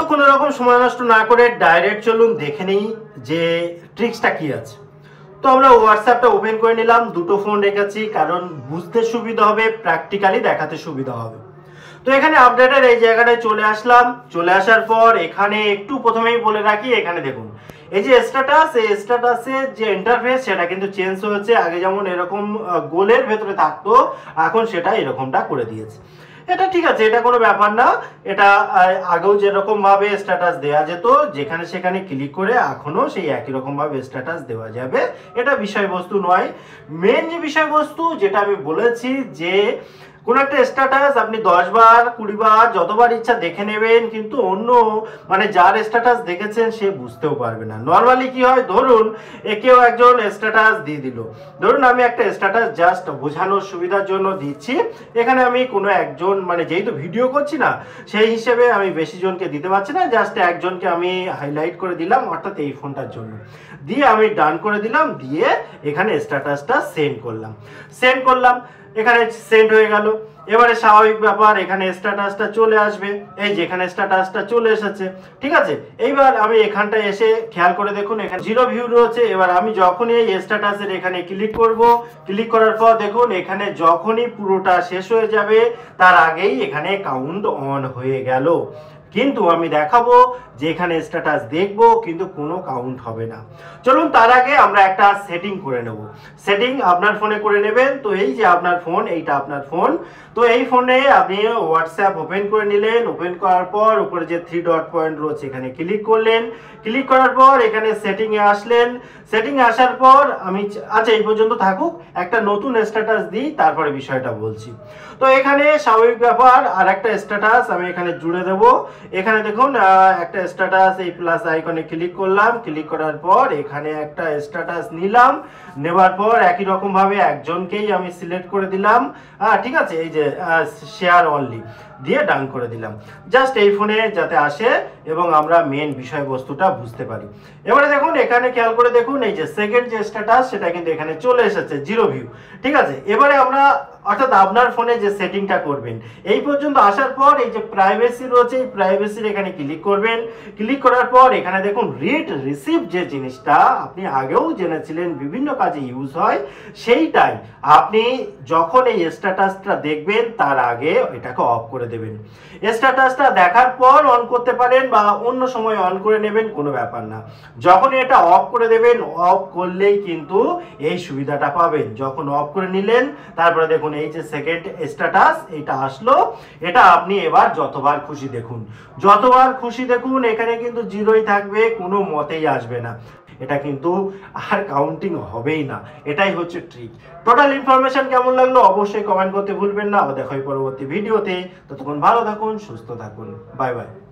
কোনো রকম সময় নষ্ট না করে ডাইরেক্ট চলুন দেখে নেই যে ট্রিক্সটা কি আছে। তো আমরা হোয়াটসঅ্যাপটা ওপেন করে নিলাম, দুটো ফোন রেখেছি কারণ বুঝতে সুবিধা হবে, প্র্যাকটিক্যালি দেখাতে সুবিধা হবে। তো এখানে আপডেটের এই জায়গাটায় চলে আসলাম। চলে আসার পর এখানে একটু প্রথমেই বলে রাখি, এখানে দেখুন এই যে স্ট্যাটাস, এই স্ট্যাটাসের যে ইন্টারফেস সেটা কিন্তু চেঞ্জ হয়েছে। আগে যেমন এরকম গোলের ভেতরে থাকতো, এখন সেটা এরকমটা করে দিয়েছে। এটা ঠিক আছে, এটা কোনো ব্যাপার না। এটা আগেও যেরকম ভাবে স্ট্যাটাস দেওয়া যেত যেখানে সেখানে ক্লিক করে এখনো সেই একই রকম ভাবে স্ট্যাটাস দেওয়া যাবে, এটা বিষয়বস্তু নয়। মেন যে বিষয়বস্তু যেটা আমি বলেছি যে কোন একটা স্ট্যাটাস আপনি 10 বার 20 বার যতবার ইচ্ছা দেখে নেবেন, কিন্তু অন্য মানে যার স্ট্যাটাস দেখেছেন সে বুঝতেও পারবে না। নর্মালি কি হয়, ধরুন কেউ একজন স্ট্যাটাস দিয়ে দিল, ধরুন আমি একটা স্ট্যাটাস জাস্ট বোঝানোর সুবিধার জন্য দিচ্ছি। এখানে আমি কোনো একজন মানে যেহেতু ভিডিও করছি না সেই হিসেবে আমি বেশি জনকে দিতে পারছি না, জাস্ট একজনকে আমি হাইলাইট করে দিলাম, অর্থাৎ এই ফোনটার জন্য দিয়ে আমি ডান করে দিলাম, দিয়ে এখানে স্ট্যাটাসটা সেন্ড করলাম। এখানে সেন্ড হয়ে গেল। এবারে স্বাভাবিক ব্যাপার, এখানে স্ট্যাটাসটা চলে আসবে। এই যে এখানে স্ট্যাটাসটা চলে এসেছে, ঠিক আছে। এইবার আমি এখানটায় এসে খেয়াল করে দেখুন এখানে 0 ভিউ রয়েছে। এবার আমি যখনই এই স্ট্যাটাসের এখানে ক্লিক করব, ক্লিক করার পর দেখুন এখানে যখনই পুরোটা শেষ হয়ে যাবে তার আগেই এখানে কাউন্ট অন হয়ে গেল। কিন্তু আমি দেখাবো যে এখানে স্ট্যাটাস দেখবো কিন্তু কোনো কাউন্ট হবে না। চলুন তার আগে আমরা একটা সেটিং করে নেব। সেটিং আপনার ফোনে করে নেবেন। তো এই যে আপনার ফোন, এইটা আপনার ফোন। তো এই ফোনে আপনি হোয়াটসঅ্যাপ ওপেন করে নিলেন, ওপেন করার পর উপরে যে 3 ডট পয়েন্ট রয়েছে এখানে ক্লিক করলেন। ক্লিক করার পর এখানে সেটিং এ আসলেন। সেটিং এ আসার পর আমি আচ্ছা এই পর্যন্ত থাকুক, একটা নতুন স্ট্যাটাস দিই তারপরে বিষয়টা বলছি। তো এখানে স্বাভাবিক ব্যাপার আর একটা স্ট্যাটাস আমি এখানে জুড়ে দেব। এখানে দেখুন একটা স্ট্যাটাস, এই প্লাস আইকনে ক্লিক করলাম। ক্লিক করার পর এখানে একটা স্ট্যাটাস নিলাম, নেবার পর একই রকম ভাবে একজনকেই আমি সিলেক্ট করে দিলাম। ঠিক আছে, এই যে শেয়ার অনলি দিয়ে ডান করে দিলাম, জাস্ট এই ফোনে যাতে আসে এবং আমরা মেন বিষয়বস্তুটা বুঝতে পারি। এবারে দেখুন এখানে খেয়াল করে দেখুন এই যে সেকেন্ড যে স্ট্যাটাস সেটা কিন্তু এখানে চলে এসেছে 0 ভিউ, ঠিক আছে। এবারে আমরা অর্থাৎ আপনার ফোনে যে সেটিংটা করবেন, এই পর্যন্ত আসার পর এই যে প্রাইভেসি রয়েছে, এই প্রাইভেসির এখানে ক্লিক করবেন। ক্লিক করার পর এখানে দেখুন রিড রিসিভ যে জিনিসটা আপনি আগেও জেনেছিলেন বিভিন্ন কাজে ইউজ হয়, সেইটাই আপনি যখন এই স্ট্যাটাসটা দেখবেন তার আগে এটাকে অফ করে দেবেন। স্ট্যাটাসটা দেখার পর অন করতে পারেন বা অন্য সময় অন করে নেবেন, কোনো ব্যাপার না। যখন এটা অফ করে দেবেন, অফ করলেই কিন্তু এই সুবিধাটা পাবেন। যখন অফ করে নিলেন তারপরে দেখুন এই যে সেকেন্ড স্ট্যাটাস এটা আসলো, এটা আপনি এবার যতবার খুশি দেখুন, এখানে কিন্তু 0ই থাকবে, কোনো মতেই আসবে না। এটা কিন্তু আর কাউন্টিং হবেই না। এটাই হচ্ছে ট্রিক। টোটাল ইনফরমেশন কেমন লাগলো অবশ্যই কমেন্ট করতে ভুলবেন না। দেখা হয় পরবর্তী ভিডিওতে। ততক্ষণ ভালো থাকুন, সুস্থ থাকুন, বাই বাই।